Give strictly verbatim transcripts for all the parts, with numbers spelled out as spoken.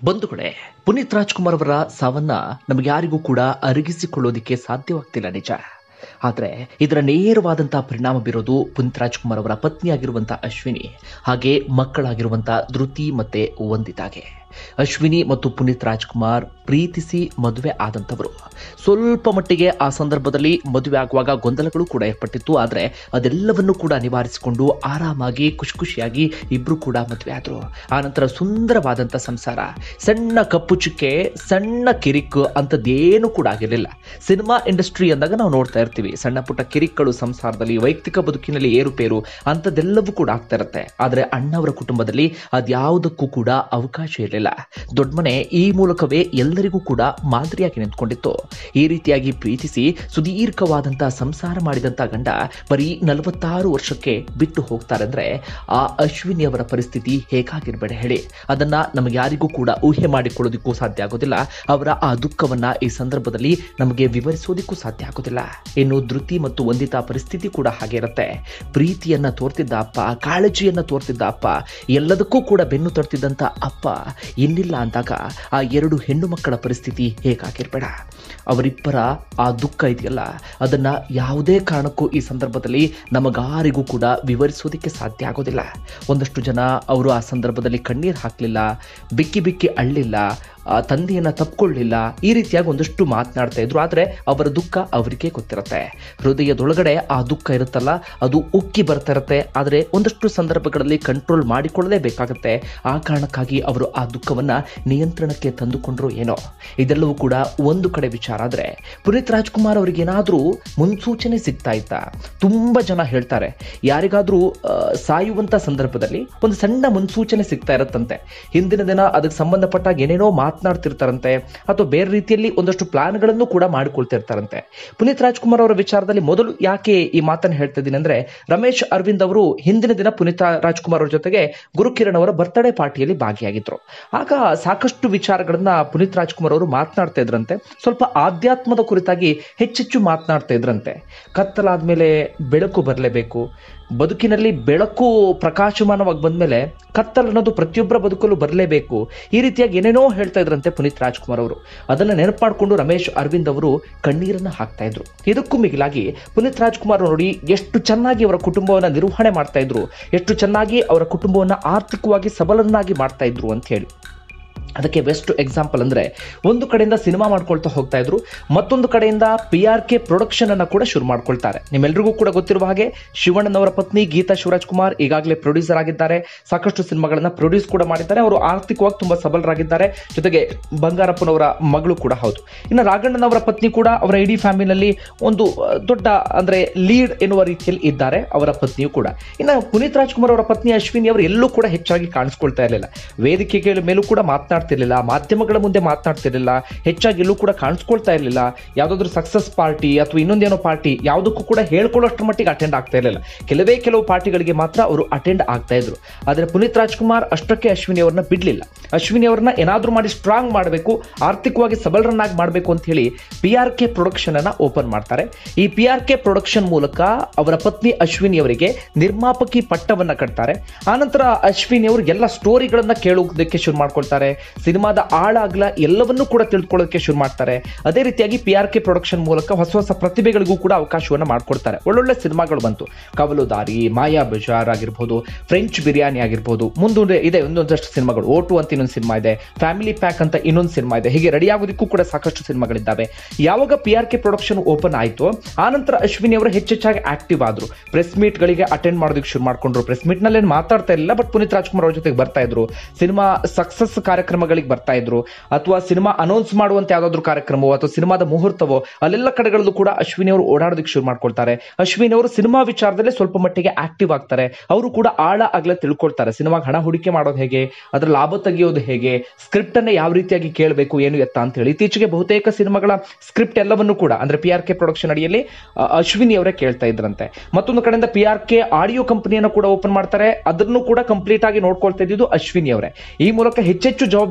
ಬಂಧುಗಳೇ, ಪುನೀತ್ ರಾಜ್ಕುಮಾರ್ ಅವರ ಸಾವನ್ನ ನಮಗೆ ಯಾರಿಗೂ ಕೂಡ ಅರಗಿಸಿಕೊಳ್ಳೋದಿಕ್ಕೆ ಸಾಧ್ಯವಾಗ್ತಿಲ್ಲ ನಿಜ. ಆದರೆ ಇದರ ನೇರವಾದಂತಹ ಪರಿಣಾಮ ಬೀರೋದು ಪುನೀತ್ ರಾಜ್ಕುಮಾರ್ ಅವರ ಪತ್ನಿಯಾಗಿರುವಂತಹ ಅಶ್ವಿನಿ ಹಾಗೆ ಮಕ್ಕಳಾಗಿರುವಂತಹ ಧೃತಿ ಮತ್ತೆ ವಂದಿತಾಗೆ. ಅಶ್ವಿನಿ ಮತ್ತು ಪುನೀತ್ ರಾಜ್ಕುಮಾರ್ ಪ್ರೀತಿಸಿ ಮದುವೆ ಆದಂತವರು. ಸ್ವಲ್ಪ ಮಟ್ಟಿಗೆ ಆ ಸಂದರ್ಭದಲ್ಲಿ ಮದುವೆ ಆಗುವಾಗ ಗೊಂದಲಗಳು ಕೂಡ ಏರ್ಪಟ್ಟಿತ್ತು. ಆದರೆ ಅದೆಲ್ಲವನ್ನು ಕೂಡ ನಿವಾರಿಸಿಕೊಂಡು ಆರಾಮಾಗಿ ಖುಷಿ ಖುಷಿಯಾಗಿ ಇಬ್ರು ಕೂಡ ಮದುವೆ ಆದ್ರು. ಆ ನಂತರ ಸುಂದರವಾದಂಥ ಸಂಸಾರ. ಸಣ್ಣ ಕಪ್ಪು ಚುಕ್ಕೆ, ಸಣ್ಣ ಕಿರಿಕ್ ಅಂಥದ್ದೇನು ಕೂಡ ಆಗಿರಲಿಲ್ಲ. ಸಿನಿಮಾ ಇಂಡಸ್ಟ್ರಿ ಅಂದಾಗ ನಾವು ನೋಡ್ತಾ ಇರ್ತೀವಿ ಸಣ್ಣ ಪುಟ್ಟ ಕಿರಿಕ್ಗಳು ಸಂಸಾರದಲ್ಲಿ, ವೈಯಕ್ತಿಕ ಬದುಕಿನಲ್ಲಿ ಏರುಪೇರು ಅಂಥದ್ದೆಲ್ಲವೂ ಕೂಡ ಆಗ್ತಾ ಇರುತ್ತೆ. ಆದರೆ ಅಣ್ಣವರ ಕುಟುಂಬದಲ್ಲಿ ಅದ್ಯಾವುದಕ್ಕೂ ಕೂಡ ಅವಕಾಶ ಇರಲಿಲ್ಲ. ದೊಡ್ಡ ಮನೆ ಈ ಮೂಲಕವೇ ಎಲ್ಲರಿಗೂ ಕೂಡ ಮಾದರಿಯಾಗಿ ನಿಂತ್ಕೊಂಡಿತ್ತು. ಈ ರೀತಿಯಾಗಿ ಪ್ರೀತಿಸಿ ಸುದೀರ್ಘವಾದಂತಹ ಸಂಸಾರ ಮಾಡಿದಂತ ಗಂಡ ಬರೀ ನಲವತ್ತಾರು ವರ್ಷಕ್ಕೆ ಬಿಟ್ಟು ಹೋಗ್ತಾರೆ ಅಂದ್ರೆ ಆ ಅಶ್ವಿನಿ ಅವರ ಪರಿಸ್ಥಿತಿ ಹೇಗಾಗಿರ್ಬೇಡ ಹೇಳಿ. ಅದನ್ನ ನಮಗೆ ಯಾರಿಗೂ ಕೂಡ ಊಹೆ ಮಾಡಿಕೊಳ್ಳೋದಿಕ್ಕೂ ಸಾಧ್ಯ ಆಗೋದಿಲ್ಲ. ಅವರ ಆ ದುಃಖವನ್ನ ಈ ಸಂದರ್ಭದಲ್ಲಿ ನಮಗೆ ವಿವರಿಸೋದಿಕ್ಕೂ ಸಾಧ್ಯ ಆಗೋದಿಲ್ಲ. ಇನ್ನು ಧೃತಿ ಮತ್ತು ವಂದಿತಾ ಪರಿಸ್ಥಿತಿ ಕೂಡ ಹಾಗೆ ಇರುತ್ತೆ. ಪ್ರೀತಿಯನ್ನ ತೋರ್ತಿದ್ದ ಅಪ್ಪ, ಕಾಳಜಿಯನ್ನ ತೋರ್ತಿದ್ದ ಅಪ್ಪ, ಎಲ್ಲದಕ್ಕೂ ಕೂಡ ಬೆನ್ನು ತರ್ತಿದ್ದಂತ ಅಪ್ಪ ಇನ್ನಿಲ್ಲ ಅಂದಾಗ ಆ ಎರಡು ಹೆಣ್ಣು ಮಕ್ಕಳ ಪರಿಸ್ಥಿತಿ ಹೇಗಾಗಿರ್ಬೇಡ. ಅವರಿಬ್ಬರ ಆ ದುಃಖ ಇದೆಯಲ್ಲ, ಅದನ್ನ ಯಾವುದೇ ಕಾರಣಕ್ಕೂ ಈ ಸಂದರ್ಭದಲ್ಲಿ ನಮಗಾರಿಗೂ ಕೂಡ ವಿವರಿಸೋದಕ್ಕೆ ಸಾಧ್ಯ ಆಗೋದಿಲ್ಲ. ಒಂದಷ್ಟು ಜನ ಅವರು ಆ ಸಂದರ್ಭದಲ್ಲಿ ಕಣ್ಣೀರು ಹಾಕಲಿಲ್ಲ, ಬಿಕ್ಕಿ ಬಿಕ್ಕಿ ಅಳ್ಳಿಲ್ಲ, ತಂದೆಯನ್ನ ತಪ್ಪಿಕೊಳ್ಳಿಲ್ಲ, ಈ ರೀತಿಯಾಗಿ ಒಂದಷ್ಟು ಮಾತನಾಡ್ತಾ ಇದ್ರು. ಆದರೆ ಅವರ ದುಃಖ ಅವರಿಗೆ ಗೊತ್ತಿರುತ್ತೆ. ಹೃದಯದೊಳಗಡೆ ಆ ದುಃಖ ಇರುತ್ತಲ್ಲ, ಅದು ಉಕ್ಕಿ ಬರ್ತಾ ಇರುತ್ತೆ. ಆದರೆ ಒಂದಷ್ಟು ಸಂದರ್ಭಗಳಲ್ಲಿ ಕಂಟ್ರೋಲ್ ಮಾಡಿಕೊಳ್ಳಲೇ ಬೇಕಾಗುತ್ತೆ. ಆ ಕಾರಣಕ್ಕಾಗಿ ಅವರು ಆ ದುಃಖವನ್ನ ನಿಯಂತ್ರಣಕ್ಕೆ ತಂದುಕೊಂಡ್ರು ಏನೋ. ಇದೆಲ್ಲವೂ ಕೂಡ ಒಂದು ಕಡೆ ವಿಚಾರ. ಆದರೆ ಪುನೀತ್ ರಾಜ್ಕುಮಾರ್ ಅವರಿಗೆ ಏನಾದ್ರೂ ಮುನ್ಸೂಚನೆ ಸಿಗ್ತಾ ಇತ್ತಾ? ತುಂಬಾ ಜನ ಹೇಳ್ತಾರೆ, ಯಾರಿಗಾದ್ರೂ ಸಾಯುವಂತ ಸಂದರ್ಭದಲ್ಲಿ ಒಂದು ಸಣ್ಣ ಮುನ್ಸೂಚನೆ ಸಿಗ್ತಾ ಇರತ್ತಂತೆ. ಹಿಂದಿನ ದಿನ ಅದಕ್ಕೆ ಸಂಬಂಧಪಟ್ಟಾಗ ಏನೇನೋ ಮಾತನಾಡ್ತಿರ್ತಾರಂತೆ, ಅಥವಾ ಬೇರೆ ರೀತಿಯಲ್ಲಿ ಒಂದಷ್ಟು ಪ್ಲಾನ್ಗಳನ್ನು ಕೂಡ ಮಾಡಿಕೊಳ್ತಿರ್ತಾರಂತೆ. ಪುನೀತ್ ರಾಜ್ಕುಮಾರ್ ಅವರ ವಿಚಾರದಲ್ಲಿ ಮೊದಲು ಯಾಕೆ ಈ ಮಾತನ್ನು ಹೇಳ್ತಾ ಇದ್ದೀನಿ ಅಂದ್ರೆ, ರಮೇಶ್ ಅರವಿಂದ್ ಅವರು ಹಿಂದಿನ ದಿನ ಪುನೀತ್ ರಾಜ್ಕುಮಾರ್ ಅವರ ಜೊತೆಗೆ ಗುರುಕಿರಣ್ ಅವರ ಬರ್ತ್ಡೇ ಪಾರ್ಟಿಯಲ್ಲಿ ಭಾಗಿಯಾಗಿದ್ರು. ಆಗ ಸಾಕಷ್ಟು ವಿಚಾರಗಳನ್ನ ಪುನೀತ್ ರಾಜ್ಕುಮಾರ್ ಅವರು ಮಾತನಾಡ್ತಾ ಇದ್ರಂತೆ. ಸ್ವಲ್ಪ ಆಧ್ಯಾತ್ಮದ ಕುರಿತಾಗಿ ಹೆಚ್ಚೆಚ್ಚು ಮಾತನಾಡ್ತಾ ಇದ್ರಂತೆ. ಕತ್ತಲಾದ್ಮೇಲೆ ಬೆಳಕು ಬರಲೇಬೇಕು, ಬದುಕಿನಲ್ಲಿ ಬೆಳಕು ಪ್ರಕಾಶಮಾನವಾಗಿ ಬಂದ್ಮೇಲೆ ಕತ್ತಲು ಅನ್ನೋದು ಪ್ರತಿಯೊಬ್ಬರ ಬದುಕಲ್ಲೂ ಬರಲೇಬೇಕು, ಈ ರೀತಿಯಾಗಿ ಏನೇನೋ ಹೇಳ್ತಾ ಇದ್ರಂತೆ ಪುನೀತ್ ರಾಜ್ಕುಮಾರ್ ಅವರು. ಅದನ್ನ ನೆನಪು ಮಾಡಿಕೊಂಡು ರಮೇಶ್ ಅರವಿಂದ್ ಅವರು ಕಣ್ಣೀರನ್ನ ಹಾಕ್ತಾ ಇದ್ರು. ಇದಕ್ಕೂ ಮಿಗಿಲಾಗಿ ಪುನೀತ್ ರಾಜ್ಕುಮಾರ್ ನೋಡಿ ಎಷ್ಟು ಚೆನ್ನಾಗಿ ಅವರ ಕುಟುಂಬವನ್ನ ನಿರ್ವಹಣೆ ಮಾಡ್ತಾ ಇದ್ರು, ಎಷ್ಟು ಚೆನ್ನಾಗಿ ಅವರ ಕುಟುಂಬವನ್ನ ಆರ್ಥಿಕವಾಗಿ ಸಬಲರನ್ನಾಗಿ ಮಾಡ್ತಾ ಇದ್ರು ಅಂತ ಹೇಳಿ. ಅದಕ್ಕೆ ಬೆಸ್ಟ್ ಎಕ್ಸಾಂಪಲ್ ಅಂದ್ರೆ, ಒಂದು ಕಡೆಯಿಂದ ಸಿನಿಮಾ ಮಾಡ್ಕೊಳ್ತಾ ಹೋಗ್ತಾ ಇದ್ರು, ಮತ್ತೊಂದು ಕಡೆಯಿಂದ ಪಿ ಆರ್ ಕೆ ಪ್ರೊಡಕ್ಷನ್ ಅನ್ನ ಕೂಡ ಶುರು ಮಾಡ್ಕೊಳ್ತಾರೆ. ನಿಮ್ಮೆಲ್ರಿಗೂ ಕೂಡ ಗೊತ್ತಿರುವ ಹಾಗೆ ಶಿವಣ್ಣನವರ ಪತ್ನಿ ಗೀತಾ ಶಿವರಾಜ್ ಕುಮಾರ್ ಈಗಾಗಲೇ ಪ್ರೊಡ್ಯೂಸರ್ ಆಗಿದ್ದಾರೆ. ಸಾಕಷ್ಟು ಸಿನಿಮಾಗಳನ್ನ ಪ್ರೊಡ್ಯೂಸ್ ಕೂಡ ಮಾಡಿದ್ದಾರೆ. ಅವರು ಆರ್ಥಿಕವಾಗಿ ತುಂಬಾ ಸಬಲರಾಗಿದ್ದಾರೆ. ಜೊತೆಗೆ ಬಂಗಾರಪ್ಪನವರ ಮಗಳು ಕೂಡ ಹೌದು. ಇನ್ನು ರಾಘಣ್ಣನವರ ಪತ್ನಿ ಕೂಡ ಅವರ ಇಡೀ ಫ್ಯಾಮಿಲಿಯಲ್ಲಿ ಒಂದು ದೊಡ್ಡ ಅಂದ್ರೆ ಲೀಡ್ ಎನ್ನುವ ರೀತಿಯಲ್ಲಿ ಇದ್ದಾರೆ, ಅವರ ಪತ್ನಿಯು ಕೂಡ. ಇನ್ನು ಪುನೀತ್ ರಾಜ್ಕುಮಾರ್ ಅವರ ಪತ್ನಿ ಅಶ್ವಿನಿ ಅವರು ಎಲ್ಲೂ ಕೂಡ ಹೆಚ್ಚಾಗಿ ಕಾಣಿಸ್ಕೊಳ್ತಾ ಇರಲಿಲ್ಲ. ವೇದಿಕೆಗಳ ಮೇಲೂ ಕೂಡ ಮಾತನಾಡ್ತಾ ಇರಲಿಲ್ಲ, ಮಾಧ್ಯಮಗಳ ಮುಂದೆ ಮಾತನಾಡ್ತಿರ್ಲಿಲ್ಲ, ಹೆಚ್ಚಾಗಿ ಎಲ್ಲೂ ಕೂಡ ಕಾಣಿಸ್ಕೊಳ್ತಾ ಇರಲಿಲ್ಲ. ಯಾವುದಾದ್ರೂ ಸಕ್ಸಸ್ ಪಾರ್ಟಿ ಅಥವಾ ಇನ್ನೊಂದೇನೋ ಪಾರ್ಟಿ ಯಾವುದಕ್ಕೂ ಕೂಡ ಹೇಳ್ಕೊಳ್ಳೋಷ್ಟ್ರ ಮಟ್ಟಿಗೆ ಅಟೆಂಡ್ ಆಗ್ತಾ ಇರಲಿಲ್ಲ. ಕೆಲವೇ ಕೆಲವು ಪಾರ್ಟಿಗಳಿಗೆ ಮಾತ್ರ ಅವರು ಅಟೆಂಡ್ ಆಗ್ತಾ ಇದ್ರು. ಆದರೆ ಪುನೀತ್ ರಾಜ್ಕುಮಾರ್ ಅಷ್ಟಕ್ಕೆ ಅಶ್ವಿನಿ ಅವರನ್ನ ಬಿಡ್ಲಿಲ್ಲ. ಅಶ್ವಿನಿ ಅವರನ್ನ ಏನಾದ್ರೂ ಮಾಡಿ ಸ್ಟ್ರಾಂಗ್ ಮಾಡಬೇಕು, ಆರ್ಥಿಕವಾಗಿ ಸಬಲರನ್ನಾಗಿ ಮಾಡಬೇಕು ಅಂತ ಹೇಳಿ ಪಿ ಆರ್ ಕೆ ಪ್ರೊಡಕ್ಷನ್ ಅನ್ನ ಓಪನ್ ಮಾಡ್ತಾರೆ. ಈ ಪಿ ಆರ್ ಕೆ ಪ್ರೊಡಕ್ಷನ್ ಮೂಲಕ ಅವರ ಪತ್ನಿ ಅಶ್ವಿನಿ ಅವರಿಗೆ ನಿರ್ಮಾಪಕಿ ಪಟ್ಟವನ್ನ ಕಟ್ತಾರೆ. ಆನಂತರ ಅಶ್ವಿನಿ ಅವರು ಎಲ್ಲ ಸ್ಟೋರಿಗಳನ್ನ ಕೇಳೋದಕ್ಕೆ ಶುರು ಮಾಡ್ಕೊಳ್ತಾರೆ. ಸಿನಿಮಾದ ಆಳ ಅಗಲ ಎಲ್ಲವನ್ನೂ ಕೂಡ ತಿಳ್ಕೊಳ್ಳೋಕೆ ಶುರು ಮಾಡ್ತಾರೆ. ಅದೇ ರೀತಿಯಾಗಿ ಪಿ ಆರ್ ಕೆ ಪ್ರೊಡಕ್ಷನ್ ಮೂಲಕ ಹೊಸ ಹೊಸ ಪ್ರತಿಭೆಗಳಿಗೂ ಕೂಡ ಅವಕಾಶವನ್ನು ಮಾಡ್ಕೊಡ್ತಾರೆ. ಒಳ್ಳೊಳ್ಳೆ ಸಿನಿಮಾಗಳು ಬಂತು. ಕವಲುದಾರಿ, ಮಾಯಾ ಬಜಾರ್ ಆಗಿರ್ಬೋದು, ಫ್ರೆಂಚ್ ಬಿರಿಯಾನಿ ಆಗಿರ್ಬೋದು, ಮುಂದೆ ಇದೆ ಒಂದೊಂದಷ್ಟು ಸಿನಿಮಾಗಳು. ಓಟು ಅಂತ ಇನ್ನೊಂದು ಸಿನಿಮಾ ಇದೆ, ಫ್ಯಾಮಿಲಿ ಪ್ಯಾಕ್ ಅಂತ ಇನ್ನೊಂದು ಸಿನಿಮಾ ಇದೆ. ಹೀಗೆ ರೆಡಿ ಆಗೋದಕ್ಕೂ ಕೂಡ ಸಾಕಷ್ಟು ಸಿನಿಮಾಗಳಿದ್ದಾವೆ. ಯಾವಾಗ P R K production open ಆಯಿತು, ಆನಂತರ ಅಶ್ವಿನಿ ಅವರು ಹೆಚ್ಚೆಚ್ಚಾಗಿ ಆಕ್ಟಿವ್ ಆದ್ರು. ಪ್ರೆಸ್ ಮೀಟ್ ಗಳಿಗೆ ಅಟೆಂಡ್ ಮಾಡೋದಕ್ಕೆ ಶುರು ಮಾಡ್ಕೊಂಡ್ರು. ಪ್ರೆಸ್ ಮೀಟ್ ನಲ್ಲಿ ಮಾತಾಡ್ತಾ ಇರಲಿಲ್ಲ, ಬಟ್ ಪುನೀತ್ ರಾಜ್ಕುಮಾರ್ ಅವ್ರ ಜೊತೆಗೆ ಬರ್ತಾ ಇದ್ರು. ಸಿನಿಮಾ ಸಕ್ಸಸ್ ಕಾರ್ಯಕ್ರಮಗಳಿಗೆ ಬರ್ತಾ ಇದ್ರು, ಅಥವಾ ಸಿನಿಮಾ ಅನೌನ್ಸ್ ಮಾಡುವಂತ ಯಾವ್ದಾದ್ರು ಕಾರ್ಯಕ್ರಮವೋ ಅಥವಾ ಸಿನಿಮಾದ ಮುಹೂರ್ತವೋ ಅಲ್ಲೆಲ್ಲ ಕಡೆಗಳಲ್ಲೂ ಕೂಡ ಅಶ್ವಿನಿ ಅವರು ಓಡಾಡೋದಕ್ಕೆ ಶುರು ಮಾಡ್ಕೊಳ್ತಾರೆ. ಅಶ್ವಿನಿ ಅವರು ಸಿನಿಮಾ ವಿಚಾರದಲ್ಲಿ ಸ್ವಲ್ಪ ಮಟ್ಟಿಗೆ ಆಕ್ಟಿವ್ ಆಗ್ತಾರೆ. ಅವರು ಕೂಡ ಆಳ ಅಗಲ ತಿಳ್ಕೊಳ್ತಾರೆ. ಸಿನಿಮಾಗೆ ಹಣ ಹೂಡಿಕೆ ಮಾಡೋದು ಹೇಗೆ, ಅದರ ಲಾಭ ತೆಗೆಯೋದು ಹೇಗೆ, ಸ್ಕ್ರಿಪ್ಟ್ ಅನ್ನ ಯಾವ ರೀತಿಯಾಗಿ ಕೇಳಬೇಕು, ಏನು ಎತ್ತ ಅಂತ ಹೇಳಿ. ಇತ್ತೀಚೆಗೆ ಬಹುತೇಕ ಸಿನಿಮಾಗಳ ಸ್ಕ್ರಿಪ್ಟ್ ಎಲ್ಲವನ್ನೂ ಕೂಡ ಅಂದ್ರೆ ಪಿ ಆರ್ ಕೆ ಪ್ರೊಡಕ್ಷನ್ ಅಡಿಯಲ್ಲಿ ಅಶ್ವಿನಿ ಅವರೇ ಕೇಳ್ತಾ ಇದ್ರಂತೆ. ಮತ್ತೊಂದು ಕಡೆಯಿಂದ ಪಿ ಆರ್ ಕೆ ಆಡಿಯೋ ಕಂಪನಿಯನ್ನು ಕೂಡ ಓಪನ್ ಮಾಡ್ತಾರೆ. ಅದನ್ನು ಕೂಡ ಕಂಪ್ಲೀಟ್ ಆಗಿ ನೋಡ್ಕೊಳ್ತಾ ಇದ್ದು ಅಶ್ವಿನಿ ಅವರೇ. ಈ ಮೂಲಕ ಹೆಚ್ಚೆಚ್ಚು ಜವಾಬ್ದಾರಿ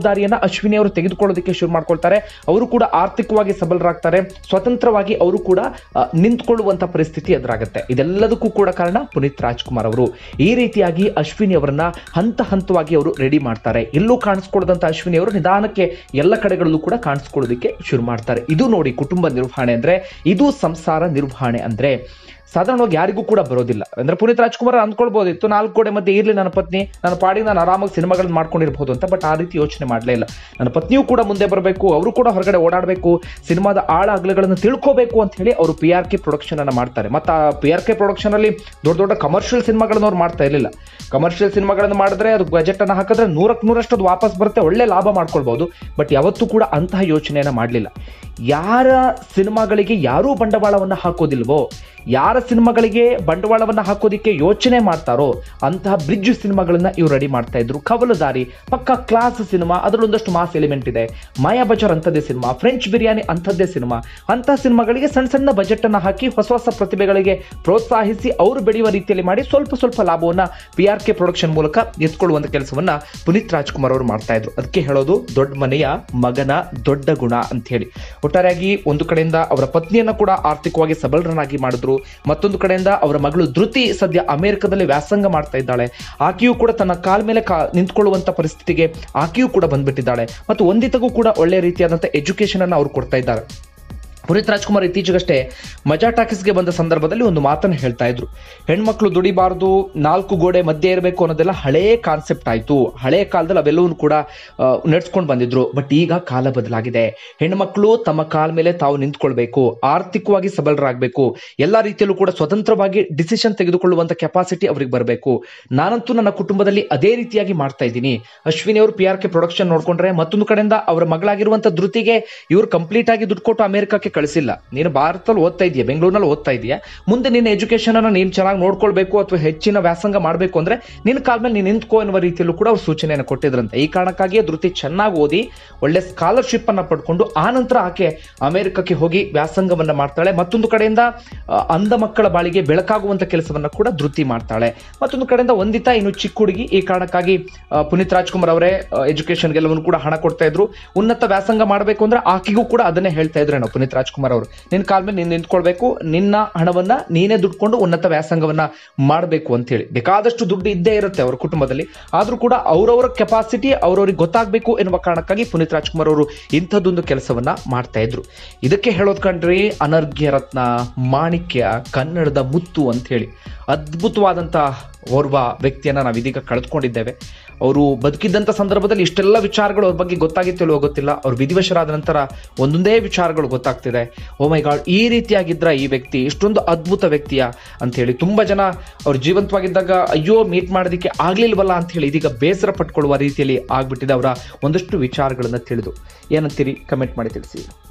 ಜವಾಬ್ದಾರಿಯನ್ನ ಅಶ್ವಿನಿ ಅವರು ತೆಗೆದುಕೊಳ್ಳೋದಕ್ಕೆ ಶುರು ಮಾಡ್ಕೊಳ್ತಾರೆ. ಅವರು ಕೂಡ ಆರ್ಥಿಕವಾಗಿ ಸಬಲರಾಗ್ತಾರೆ, ಸ್ವತಂತ್ರವಾಗಿ ಅವರು ಕೂಡ ನಿಂತ್ಕೊಳ್ಳುವಂತ ಪರಿಸ್ಥಿತಿ ಎದುರಾಗುತ್ತೆ. ಇದೆಲ್ಲದಕ್ಕೂ ಕೂಡ ಕಾರಣ ಪುನೀತ್ ರಾಜ್ಕುಮಾರ್ ಅವರು. ಈ ರೀತಿಯಾಗಿ ಅಶ್ವಿನಿ ಅವರನ್ನ ಹಂತ ಹಂತವಾಗಿ ಅವರು ರೆಡಿ ಮಾಡ್ತಾರೆ. ಎಲ್ಲೂ ಕಾಣಿಸ್ಕೊಳ್ಳದಂತ ಅಶ್ವಿನಿ ಅವರು ನಿಧಾನಕ್ಕೆ ಎಲ್ಲ ಕಡೆಗಳಲ್ಲೂ ಕೂಡ ಕಾಣಿಸ್ಕೊಳ್ಳೋದಕ್ಕೆ ಶುರು ಮಾಡ್ತಾರೆ. ಇದು ನೋಡಿ ಕುಟುಂಬ ನಿರ್ವಹಣೆ ಅಂದ್ರೆ, ಇದು ಸಂಸಾರ ನಿರ್ವಹಣೆ ಅಂದ್ರೆ. ಸಾಧಾರಣವಾಗಿ ಯಾರಿಗೂ ಕೂಡ ಬರೋದಿಲ್ಲ. ಅಂದ್ರೆ ಪುನೀತ್ ರಾಜ್ಕುಮಾರ್ ಅಂದ್ಕೊಳ್ಬಹುದಿತ್ತು, ನಾಲ್ಕು ಗೋಡೆ ಮಧ್ಯೆ ಇರ್ಲಿ ನನ್ನ ಪತ್ನಿ, ನನ್ನ ಪಾಡಿಗೆ ನಾನು ಆರಾಮಾಗಿ ಸಿನಿಮಾಗಳನ್ನ ಮಾಡ್ಕೊಂಡಿರ್ಬೋದು ಅಂತ. ಬಟ್ ಆ ರೀತಿ ಯೋಚನೆ ಮಾಡಲೇ ಇಲ್ಲ. ನನ್ನ ಪತ್ನಿಯೂ ಕೂಡ ಮುಂದೆ ಬರಬೇಕು, ಅವರು ಕೂಡ ಹೊರಗಡೆ ಓಡಾಡಬೇಕು, ಸಿನಿಮಾದ ಆಳ ಅಗಲಗಳನ್ನು ತಿಳ್ಕೋಬೇಕು ಅಂತ ಹೇಳಿ ಅವರು ಪಿ ಆರ್ ಕೆ ಪ್ರೊಡಕ್ಷನ್ ಅನ್ನ ಮಾಡ್ತಾರೆ. ಮತ್ತು ಆ ಪಿ ಆರ್ ಕೆ ಪ್ರೊಡಕ್ಷನ್ ಅಲ್ಲಿ ದೊಡ್ಡ ದೊಡ್ಡ ಕಮರ್ಷಿಯಲ್ ಸಿನಿಮಾಗಳನ್ನ ಅವ್ರು ಮಾಡ್ತಾ ಇರಲಿಲ್ಲ. ಕಮರ್ಷಿಯಲ್ ಸಿನಿಮಾಗಳನ್ನು ಮಾಡಿದ್ರೆ ಅದು ಬಜೆಟ್ ಅನ್ನ ಹಾಕಿದ್ರೆ ನೂರಕ್ಕೆ ನೂರಷ್ಟು ಅದು ವಾಪಸ್ ಬರುತ್ತೆ, ಒಳ್ಳೆ ಲಾಭ ಮಾಡ್ಕೊಳ್ಬಹುದು. ಬಟ್ ಯಾವತ್ತೂ ಕೂಡ ಅಂತಹ ಯೋಚನೆಯನ್ನ ಮಾಡಲಿಲ್ಲ. ಯಾರ ಸಿನಿಮಾಗಳಿಗೆ ಯಾರೂ ಬಂಡವಾಳವನ್ನ ಹಾಕೋದಿಲ್ವೋ, ಯಾರ ಸಿನಿಮಾಗಳಿಗೆ ಬಂಡವಾಳವನ್ನ ಹಾಕೋದಿಕ್ಕೆ ಯೋಚನೆ ಮಾಡ್ತಾರೋ ಅಂತಹ ಬ್ರಿಡ್ಜ್ ಸಿನಿಮಾಗಳನ್ನ ಇವ್ರು ರೆಡಿ ಮಾಡ್ತಾ ಇದ್ರು. ಕವಲುದಾರಿ ಪಕ್ಕ ಕ್ಲಾಸ್ ಸಿನಿಮಾ, ಅದರಲ್ಲೊಂದಷ್ಟು ಮಾಸ್ ಎಲಿಮೆಂಟ್ ಇದೆ. ಮಾಯಾ ಬಜಾರ್ ಅಂಥದ್ದೇ ಸಿನಿಮಾ, ಫ್ರೆಂಚ್ ಬಿರಿಯಾನಿ ಅಂಥದ್ದೇ ಸಿನಿಮಾ. ಅಂತಹ ಸಿನಿಮಾಗಳಿಗೆ ಸಣ್ಣ ಸಣ್ಣ ಬಜೆಟ್ ಅನ್ನ ಹಾಕಿ ಹೊಸ ಹೊಸ ಪ್ರತಿಭೆಗಳಿಗೆ ಪ್ರೋತ್ಸಾಹಿಸಿ ಅವರು ಬೆಳೆಯುವ ರೀತಿಯಲ್ಲಿ ಮಾಡಿ ಸ್ವಲ್ಪ ಸ್ವಲ್ಪ ಲಾಭವನ್ನ ಪಿ ಆರ್ ಕೆ ಪ್ರೊಡಕ್ಷನ್ ಮೂಲಕ ಎತ್ಕೊಳ್ಳುವಂತ ಕೆಲಸವನ್ನ ಪುನೀತ್ ರಾಜ್ಕುಮಾರ್ ಅವರು ಮಾಡ್ತಾ ಇದ್ರು. ಅದಕ್ಕೆ ಹೇಳೋದು ದೊಡ್ಡ ಮನೆಯ ಮಗನ ದೊಡ್ಡ ಗುಣ ಅಂತ ಹೇಳಿ. ಒಟ್ಟಾರೆಯಾಗಿ ಒಂದು ಕಡೆಯಿಂದ ಅವರ ಪತ್ನಿಯನ್ನ ಕೂಡ ಆರ್ಥಿಕವಾಗಿ ಸಬಲರನ್ನಾಗಿ ಮಾಡಿದ್ರು, ಮತ್ತೊಂದು ಕಡೆಯಿಂದ ಅವರ ಮಗಳು ಧೃತಿ ಸದ್ಯ ಅಮೆರಿಕದಲ್ಲಿ ವ್ಯಾಸಂಗ ಮಾಡ್ತಾ ಇದ್ದಾಳೆ. ಆಕೆಯೂ ಕೂಡ ತನ್ನ ಕಾಲ ಮೇಲೆ ನಿಂತ್ಕೊಳ್ಳುವಂತ ಪರಿಸ್ಥಿತಿಗೆ ಆಕೆಯೂ ಕೂಡ ಬಂದ್ಬಿಟ್ಟಿದ್ದಾಳೆ. ಮತ್ತು ಒಂದಿತಗೂ ಕೂಡ ಒಳ್ಳೆ ರೀತಿಯಾದಂತಹ ಎಜುಕೇಶನ್ ಅನ್ನು ಅವರು ಕೊಡ್ತಾ ಇದ್ದಾರೆ. ಪುನೀತ್ ರಾಜ್ಕುಮಾರ್ ಇತ್ತೀಚೆಗಷ್ಟೇ ಮಜಾ ಟಾಕೀಸ್ಗೆ ಬಂದ ಸಂದರ್ಭದಲ್ಲಿ ಒಂದು ಮಾತನ್ನು ಹೇಳ್ತಾ ಇದ್ರು. ಹೆಣ್ಮಕ್ಳು ದುಡಿಬಾರದು, ನಾಲ್ಕು ಗೋಡೆ ಮಧ್ಯೆ ಇರಬೇಕು ಅನ್ನೋದೆಲ್ಲ ಹಳೇ ಕಾನ್ಸೆಪ್ಟ್ ಆಯ್ತು. ಹಳೆ ಕಾಲದಲ್ಲಿ ಅವೆಲ್ಲವೂ ಕೂಡ ನಡೆಸ್ಕೊಂಡು ಬಂದಿದ್ರು. ಬಟ್ ಈಗ ಕಾಲ ಬದಲಾಗಿದೆ. ಹೆಣ್ಮಕ್ಳು ತಮ್ಮ ಕಾಲ ಮೇಲೆ ತಾವು ನಿಂತ್ಕೊಳ್ಬೇಕು, ಆರ್ಥಿಕವಾಗಿ ಸಬಲರಾಗಬೇಕು, ಎಲ್ಲಾ ರೀತಿಯಲ್ಲೂ ಕೂಡ ಸ್ವತಂತ್ರವಾಗಿ ಡಿಸಿಷನ್ ತೆಗೆದುಕೊಳ್ಳುವಂತ ಕೆಪಾಸಿಟಿ ಅವ್ರಿಗೆ ಬರಬೇಕು. ನಾನಂತೂ ನನ್ನ ಕುಟುಂಬದಲ್ಲಿ ಅದೇ ರೀತಿಯಾಗಿ ಮಾಡ್ತಾ ಇದ್ದೀನಿ. ಅಶ್ವಿನಿ ಅವರು ಪಿ ಆರ್ ಕೆ ಪ್ರೊಡಕ್ಷನ್ ನೋಡ್ಕೊಂಡ್ರೆ, ಮತ್ತೊಂದು ಕಡೆಯಿಂದ ಅವರ ಮಗಳಾಗಿರುವಂತ ಧೃತಿಗೆ ಇವರು ಕಂಪ್ಲೀಟ್ ಆಗಿ ದುಡ್ಡು ಕೊಟ್ಟು ಅಮೆರಿಕಕ್ಕೆ ಕಳಿಸಿಲ್ಲ. ನೀನು ಭಾರತದಲ್ಲಿ ಓದ್ತಾ ಇದೆಯಾ, ಬೆಂಗಳೂರಿನಲ್ಲಿ ಓದ್ತಾ ಇದೆಯಾ, ಮುಂದೆ ನಿನ್ನ ಎಜುಕೇಶನ್ ಅನ್ನ ನೀನು ಚೆನ್ನಾಗಿ ನೋಡ್ಕೊಳ್ಬೇಕು ಅಥವಾ ಹೆಚ್ಚಿನ ವ್ಯಾಸಂಗ ಮಾಡಬೇಕು ಅಂದ್ರೆ ನಿನ್ನ ಕಾಲ ಮೇಲೆ ನೀನು ನಿಂತ್ಕೋ ಎನ್ನುವ ರೀತಿಯಲ್ಲೂ ಕೂಡ ಅವ್ರು ಸೂಚನೆಯನ್ನು ಕೊಟ್ಟಿದ್ರಂತೆ. ಈ ಕಾರಣಕ್ಕಾಗಿಯೇ ಧೃತಿ ಚೆನ್ನಾಗಿ ಓದಿ ಒಳ್ಳೆ ಸ್ಕಾಲರ್ಶಿಪ್ ಅನ್ನ ಪಡ್ಕೊಂಡು ಆ ನಂತರ ಆಕೆ ಅಮೆರಿಕಕ್ಕೆ ಹೋಗಿ ವ್ಯಾಸಂಗವನ್ನ ಮಾಡ್ತಾಳೆ. ಮತ್ತೊಂದು ಕಡೆಯಿಂದ ಅಂಧ ಮಕ್ಕಳ ಬಾಳಿಗೆ ಬೆಳಕಾಗುವಂತ ಕೆಲಸವನ್ನ ಕೂಡ ಧೃತಿ ಮಾಡ್ತಾಳೆ. ಮತ್ತೊಂದು ಕಡೆಯಿಂದ ಒಂದಿತ ಇನ್ನು ಚಿಕ್ಕ ಹುಡುಗಿ. ಈ ಕಾರಣಕ್ಕಾಗಿ ಪುನೀತ್ ರಾಜ್ಕುಮಾರ್ ಅವರೇ ಎಜುಕೇಶನ್ಗೆಲ್ಲವನ್ನು ಕೂಡ ಹಣ ಕೊಡ್ತಾ ಇದ್ರು. ಉನ್ನತ ವ್ಯಾಸಂಗ ಮಾಡಬೇಕು ಅಂದ್ರೆ ಆಕೆಗೂ ಕೂಡ ಅದನ್ನೇ ಹೇಳ್ತಾ ಇದ್ರು ನಾವು ಪುನೀತ್ ರಾಜ್ಕುಮಾರ್ ಅವರು. ನಿನ್ನ ಕಾಲ ಮೇಲೆ ನೀನು ನಿಂತ್ಕೊಳ್ಬೇಕು, ನಿನ್ನ ಹಣವನ್ನ ನೀನೇ ದುಡ್ಕೊಂಡು ಉನ್ನತ ವ್ಯಾಸಂಗವನ್ನ ಮಾಡಬೇಕು ಅಂತ ಹೇಳಿ. ಬೇಕಾದಷ್ಟು ದುಡ್ಡು ಇದ್ದೇ ಇರುತ್ತೆ ಅವರ ಕುಟುಂಬದಲ್ಲಿ, ಆದ್ರೂ ಕೂಡ ಅವರವರ ಕೆಪಾಸಿಟಿ ಅವರವರಿಗೆ ಗೊತ್ತಾಗಬೇಕು ಎನ್ನುವ ಕಾರಣಕ್ಕಾಗಿ ಪುನೀತ್ ರಾಜ್ಕುಮಾರ್ ಅವರು ಇಂಥದ್ದೊಂದು ಕೆಲಸವನ್ನ ಮಾಡ್ತಾ ಇದ್ರು. ಇದಕ್ಕೆ ಹೇಳೋದ್ ಕಂಡ್ರಿ ಅನರ್ಘ್ಯ ರತ್ನ, ಮಾಣಿಕ್ಯ, ಕನ್ನಡದ ಮುತ್ತು ಅಂತ ಹೇಳಿ ಅದ್ಭುತವಾದಂತಹ ಓರ್ವ ವ್ಯಕ್ತಿಯನ್ನ ನಾವು ಇದೀಗ ಕಳೆದುಕೊಂಡಿದ್ದೇವೆ. ಅವರು ಬದುಕಿದ್ದಂಥ ಸಂದರ್ಭದಲ್ಲಿ ಇಷ್ಟೆಲ್ಲ ವಿಚಾರಗಳು ಅವ್ರ ಬಗ್ಗೆ ಗೊತ್ತಾಗಿತ್ತೋ ಗೊತ್ತಿಲ್ಲ. ಅವ್ರು ವಿಧಿವಶರಾದ ನಂತರ ಒಂದೊಂದೇ ವಿಚಾರಗಳು ಗೊತ್ತಾಗ್ತಿದೆ. ಓ ಮೈ ಗಾಡ್, ಈ ರೀತಿಯಾಗಿದ್ರ ಈ ವ್ಯಕ್ತಿ, ಇಷ್ಟೊಂದು ಅದ್ಭುತ ವ್ಯಕ್ತಿಯ ಅಂತ ಹೇಳಿ ತುಂಬಾ ಜನ ಅವ್ರು ಜೀವಂತವಾಗಿದ್ದಾಗ ಅಯ್ಯೋ ಮೀಟ್ ಮಾಡೋದಕ್ಕೆ ಆಗ್ಲಿಲ್ವಲ್ಲ ಅಂತ ಹೇಳಿ ಇದೀಗ ಬೇಸರ ಪಟ್ಕೊಳ್ಳುವ ರೀತಿಯಲ್ಲಿ ಆಗ್ಬಿಟ್ಟಿದೆ ಅವರ ಒಂದಷ್ಟು ವಿಚಾರಗಳನ್ನ ತಿಳಿದು. ಏನಂತೀರಿ? ಕಮೆಂಟ್ ಮಾಡಿ ತಿಳಿಸಿ.